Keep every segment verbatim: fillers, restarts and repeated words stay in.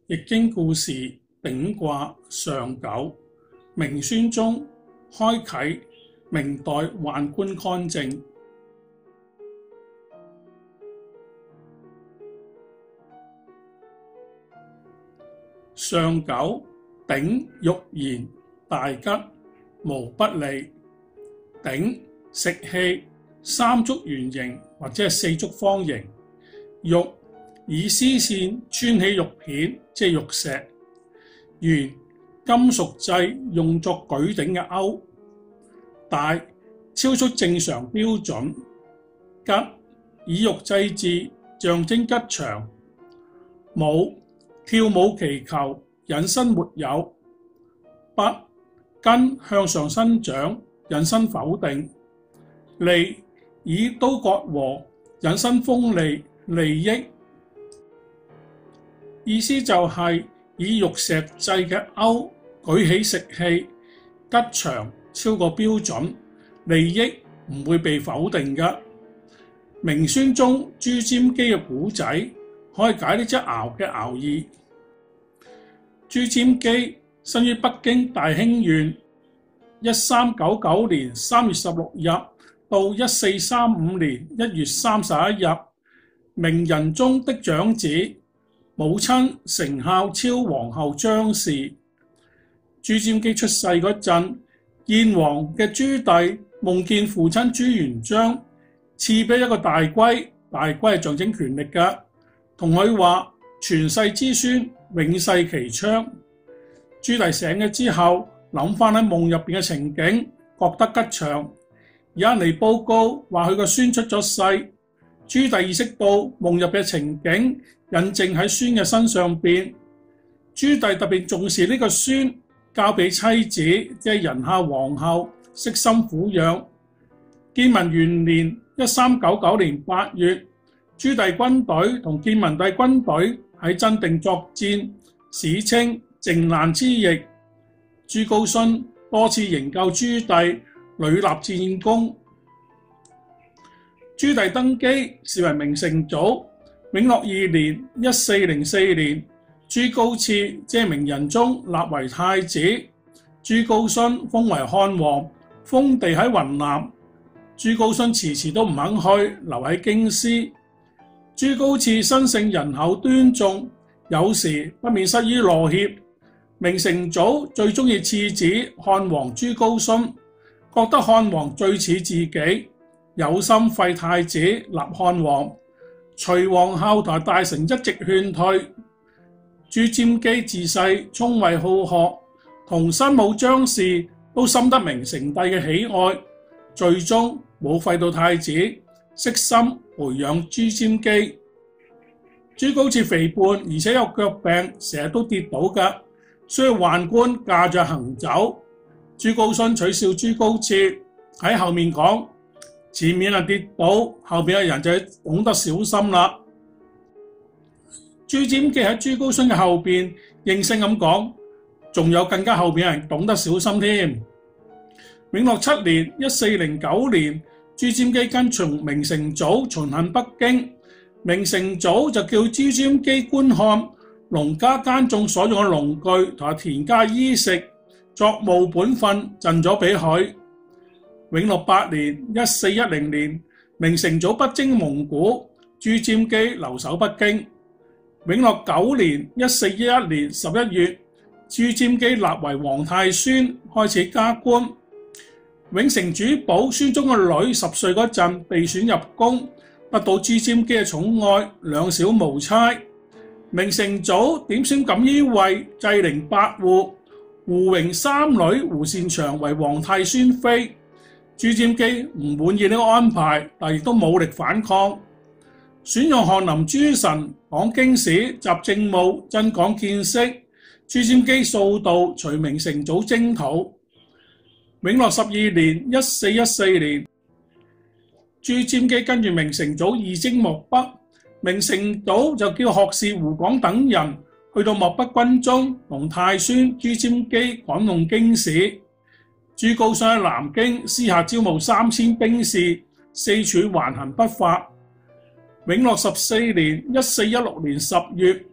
易經故事丙卦上九，明宣宗開啟明代宦官干政。上九，鼎欲燃，大吉，無不利。鼎食器，三足圓形或者係四足方形。玉以絲線穿起玉片，即係玉石。圓金屬製用作舉鼎嘅鈎。大超出正常標準。吉以玉製字，象徵吉祥。武跳舞祈求，引申沒有。不根向上生長，引申否定。利以刀割禾，引申鋒利、利益。意思就係以玉石製嘅鈎舉起食器，吉祥超過標準，利益唔會被否定嘅。明宣宗朱瞻基嘅古仔可以解呢隻爻嘅爻意。朱瞻基生於北京大興縣，一三九九年三月十六日到一四三五年一月三十一日，明仁宗的長子，母親成孝昭皇后張氏。朱瞻基出世嗰陣，燕王嘅朱棣夢見父親朱元璋賜俾一個大龜，大龜係象徵權力㗎，同佢話傳世之孫，永世其昌。朱棣醒咗之後，諗翻喺夢入邊嘅情景，覺得吉祥。有人嚟報告話佢個孫出咗世，朱棣意識到夢入嘅情景印證喺孫嘅身上邊。朱棣特別重視呢個孫，交俾妻子即係仁孝皇后悉心撫養。建文元年一三九九年八月，朱棣軍隊同建文帝軍隊喺真定作戰，史稱靖難之役。朱高煦多次營救朱棣，屢立戰功。朱棣登基是為明成祖。永樂二年一四零四年，朱高熾即明仁宗立為太子，朱高煦封為漢王，封地喺雲南。朱高煦遲遲都唔肯去，留喺京師。朱高熾生性仁厚端重，有時不免失於羅怯。明成祖最中意次子漢王朱高煦，覺得漢王最似自己，有心廢太子立漢王。隋皇后同大臣一直勸退。朱瞻基自細聰慧好學，同生母張氏都深得明成帝嘅喜愛，最終冇廢到太子，悉心培養朱瞻基。朱高熾肥胖，而且有腳病，成日都跌倒㗎，需要宦官駕着行走。朱高煦取笑朱高熾，喺後面講：前面啊跌倒，後邊嘅人就懂得小心啦。朱瞻基喺朱高煦嘅後邊應聲咁講，仲有更加後邊嘅人懂得小心添。永樂七年一四零九年，朱瞻基跟從明成祖巡行北京，明成祖就叫朱瞻基觀看農家耕種所用嘅農具同埋田家衣食，作務本分贈咗俾佢。永樂八年一四一零年，明成祖北征蒙古，朱瞻基留守北京。永樂九年一四一一年十一月，朱瞻基立為皇太孫，開始加官。永成主保宣宗嘅女十歲嗰陣被選入宮，得到朱瞻基嘅寵愛，兩小無猜。明成祖點選錦衣衛濟寧八戶，胡榮三女胡善祥為皇太孫妃。朱瞻基唔滿意呢個安排，但亦都冇力反抗。選用翰林諸臣講經史、習政務、增廣見識。朱瞻基數度隨明成祖征討。永樂十二年一四一四年，朱瞻基跟住明成祖義征漠北，明成祖就叫學士胡廣等人去到漠北軍中，同太孫朱瞻基講弄經史。朱高煦喺南京私下招募三千兵士，四處橫行不發。永樂十四年一四一六年十月，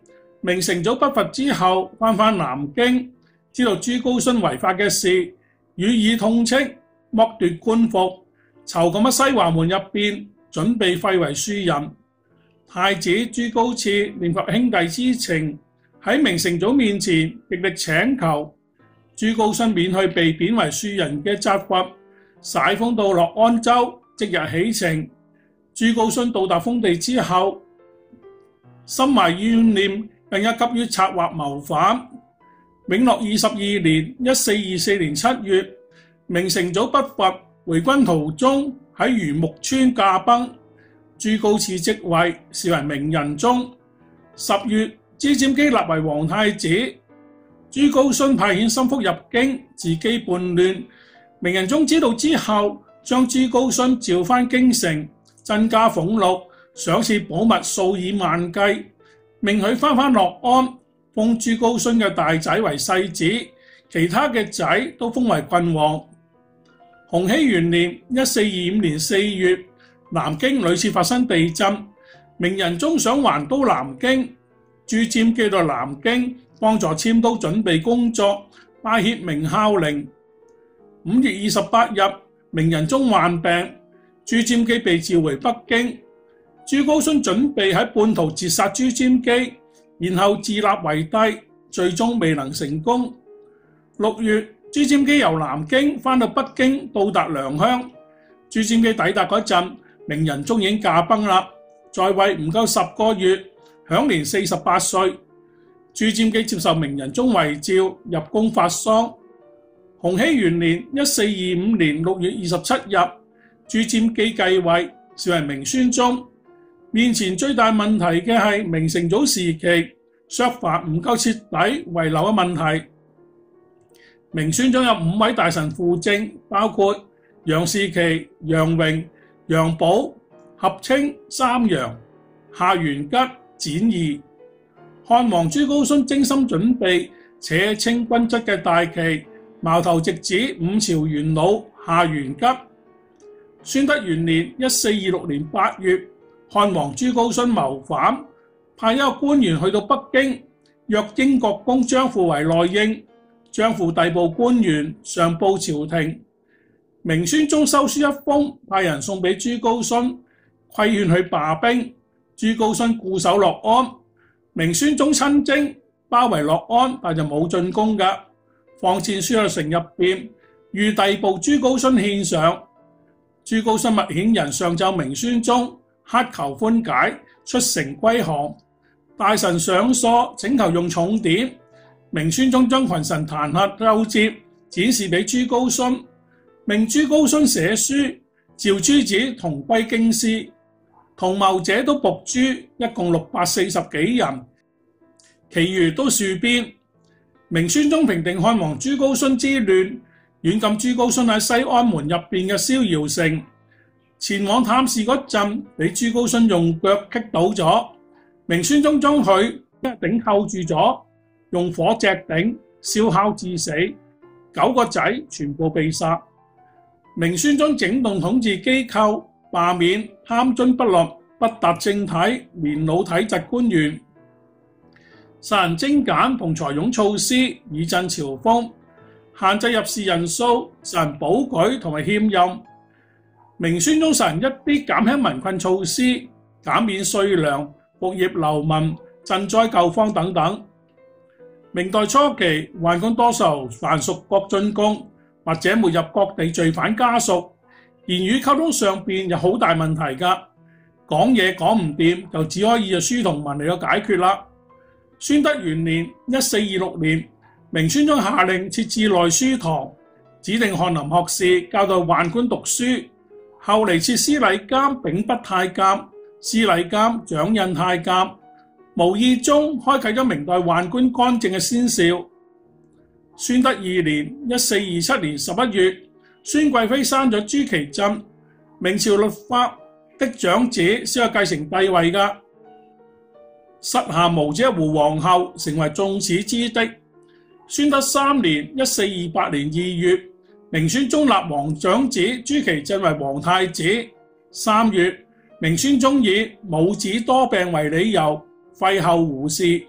明成祖北伐之後，翻返南京，知道朱高煦違法嘅事，予以痛斥，剝奪官服，囚禁喺西華門入邊，準備廢為庶人。太子朱高熾念及兄弟之情，喺明成祖面前極力請求，朱高煦免去被貶為庶人嘅責罰，璽封到樂安州，即日起程。朱高煦到達封地之後，心懷怨念，更加急於策劃謀反。永樂二十二年（一四二四年）七月，明成祖北伐回軍途中喺魚目村駕崩，朱高熾即位，是為明仁宗。十月，朱瞻基立為皇太子。朱高煦派遣心腹入京，自己叛亂。明仁宗知道之後，將朱高煦召返京城，增加俸祿，賞賜寶物數以萬計，命佢翻返樂安，封朱高煦嘅大仔為世子，其他嘅仔都封為郡王。洪熙元年（一四二五年）四月，南京屢次發生地震，明仁宗想還都南京，朱瞻基到南京幫助遷都準備工作，拜謁明孝陵。五月二十八日，明仁宗患病，朱瞻基被召回北京。朱高煦準備喺半途截殺朱瞻基，然後自立為帝，最終未能成功。六月，朱瞻基由南京返到北京，到達良鄉。朱瞻基抵達嗰陣，明仁宗已經駕崩啦，在位唔夠十個月，享年四十八歲。朱瞻基接受明仁宗遺詔，入宮發喪。洪熙元年（一四二五年）六月二十七日，朱瞻基繼位，是為明宣宗。面前最大問題嘅係明成祖時期削藩唔夠徹底遺留嘅問題。明宣宗有五位大臣輔政，包括楊士奇、楊榮、楊寶，合稱三楊，夏元吉、展義。漢王朱高煦精心準備且清君側嘅大旗，矛頭直指五朝元老夏元吉。宣德元年（一四二六年）八月，漢王朱高煦謀反，派一個官員去到北京，約英國公張附為內應。張附逮捕官員，上報朝廷。明宣宗收書一封，派人送俾朱高煦，規勸佢罷兵。朱高煦固守樂安。明宣宗親征，包圍樂安，但就冇進攻㗎。放箭書喺城入邊，欲逮捕朱高煦獻上。朱高煦密遣人上奏明宣宗，乞求寬解，出城歸降。大臣上疏，請求用重典。明宣宗將群臣彈劾奏摺展示俾朱高煦，命朱高煦寫書，召諸子同歸京師。同謀者都伏誅，一共六百四十幾人，其餘都戍邊。明宣宗平定漢王朱高煦之亂，軟禁朱高煦喺西安門入邊嘅逍遙城。前往探視嗰陣，俾朱高煦用腳擊倒咗。明宣宗將佢一頂扣住咗，用火隻頂燒烤致死。九個仔全部被殺。明宣宗整頓統治機構，罷免貪津不律、不達政體、年老體疾官員，實行精簡同財擁措施，以振朝風，限制入仕人數，實行補舉同埋欠任。明宣宗實行一啲減輕民困措施，減免稅糧、復業流民、賑災救荒等等。明代初期，宦官多數藩屬國進貢，或者沒入各地罪犯家屬，言語溝通上邊有好大問題㗎，講嘢講唔掂就只可以用書同文嚟到解決啦。宣德元年（一四二六年），明宣宗下令設置內書堂，指定翰林學士教導宦官讀書。後嚟設司禮監秉筆太監、司禮監掌印太監，無意中開啟咗明代宦官干政嘅先兆。宣德二年（一四二七年）十一月，宣貴妃生咗朱祁鎮，明朝律法的長子先有繼承帝位㗎。膝下無子胡皇后成為眾矢之的。宣德三年（一四二八年）二月，明宣宗立皇長子朱祁鎮為皇太子。三月，明宣宗以母子多病為理由廢後胡氏，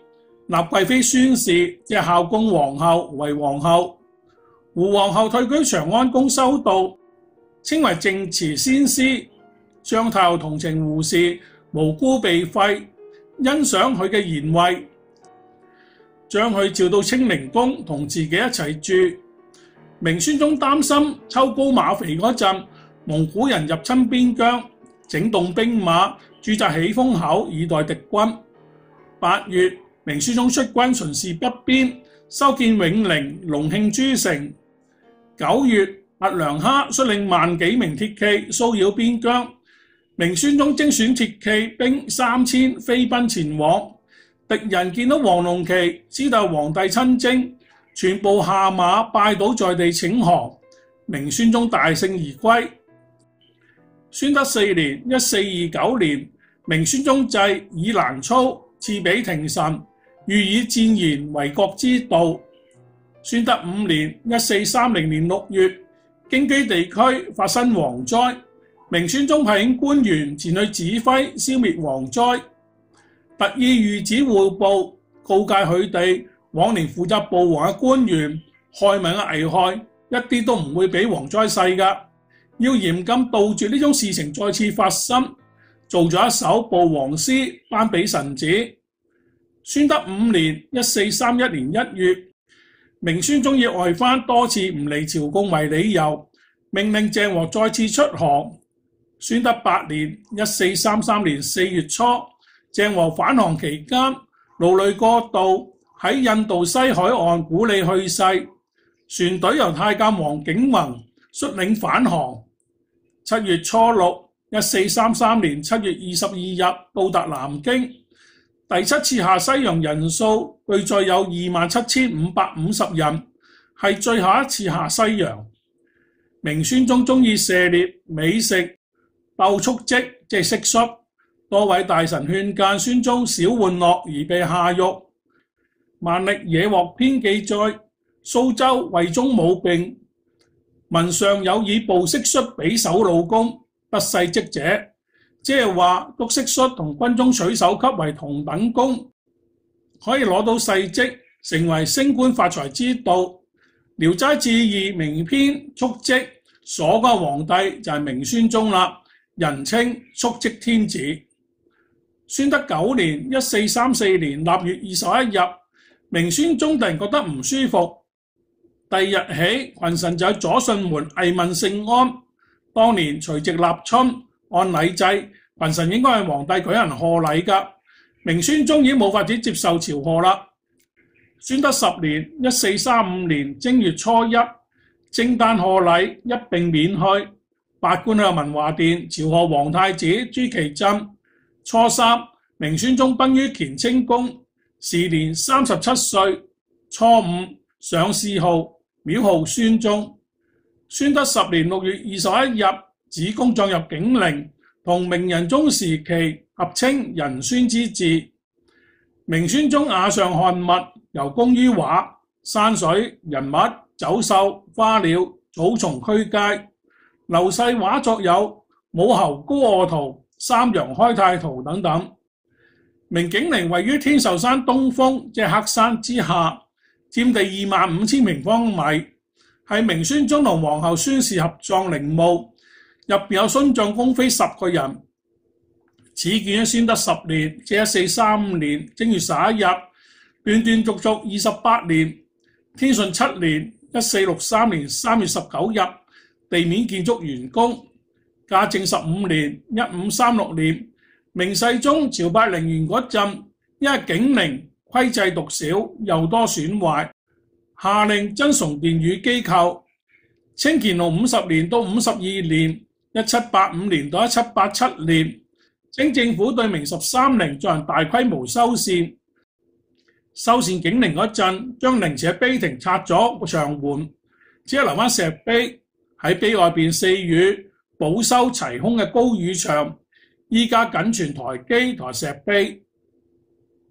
立貴妃孫氏即孝恭皇后為皇后。胡皇后退居長安宮修道，稱為正慈先師。張太后同情胡氏無辜被廢，欣賞佢嘅賢惠，將佢召到清寧宮同自己一齊住。明宣宗擔心秋高馬肥嗰陣，蒙古人入侵邊疆，整頓兵馬駐紮起風口以待敵軍。八月，明宣宗出軍巡視北邊，修建永寧、隆慶諸城。九月，拔良哈率領萬幾名鐵騎騷擾邊疆，明宣宗精選鐵騎兵三千飛奔前往。敵人見到黃龍旗，知道皇帝親征，全部下馬拜倒在地請降。明宣宗大勝而歸。宣德四年（一四二九年），明宣宗制以蘭操賜俾廷臣，寓以戰言為國之道。宣德五年（一四三零年）六月，京畿地區發生蝗災，明宣宗派遣官員前去指揮消滅蝗災，特意御旨匯報，告誡佢哋往年負責報蝗嘅官員，害民嘅危害一啲都唔會比蝗災細㗎，要嚴禁杜絕呢種事情再次發生。做咗一首報蝗詩，頒俾臣子。宣德五年（一四三一年）一月，明宣宗以外藩多次唔嚟朝貢為理由，命令鄭和再次出航。宣德八年（一四三三年）四月初，鄭和返航期間，勞累過度，喺印度西海岸古里去世。船隊由太監黃景宏率領返航。七月初六，一四三三年七月二十二日到達南京。第七次下西洋人數據載有二萬七千五百五十人，係最後一次下西洋。明宣宗中意射獵、美食、鬥速職，即係蟋蟀。多位大臣勸諫宣宗少玩樂而被下獄。萬曆野獲編記載，蘇州衛中武並文上有以捕蟋蟀比守老公，得世職者，即係話督蟋蟀同軍中取手級為同等功，可以攞到世職，成為升官發財之道。聊齋志異名篇速職所個皇帝就係明宣宗啦，人稱速職天子。宣德九年（一四三四年）臘月二十一日，明宣宗突然覺得唔舒服。第二日起，群臣就喺左順門慰問聖安。當年除夕立春，按禮制，群臣應該係皇帝舉行賀禮㗎。明宣宗已經冇法子接受朝賀啦。宣德十年（一四三五年）正月初一，正旦賀禮一並免去。八官向文華殿朝賀皇太子朱祁鎮。初三，明宣宗崩於乾清宮，時年三十七歲。初五，上謚號，廟號宣宗。宣德十年六月二十一日，子公葬入景陵，同明仁宗時期合稱仁宣之治。明宣宗瓦上漢物由工於畫，山水、人物、走獸、花鳥、草叢俱佳。劉細畫作有武侯高臥圖、三陽開泰圖等等。明景陵位於天壽山東峰，即係黑山之下，佔地二萬五千平方米，係明宣宗同皇后孫氏合葬陵墓，入邊有殉葬宮妃十個人。始建於宣德十年，即一四三五年正月十一日，斷斷續續二十八年。天順七年（一四六三年）三月十九日，地面建築完工。嘉靖十五年（一五三六年），明世宗朝拜陵園嗰陣，因為景陵規制獨小，又多損壞，下令增崇殿宇機構。清乾隆五十年到五十二年（一七八五年到一七八七年），清政府對明十三陵進行大規模修繕。修繕景陵嗰陣，將陵前嘅碑亭拆咗牆垣，只係留返石碑。喺碑外邊四隅保修齊空嘅高雨牆，依家僅存台基同石碑。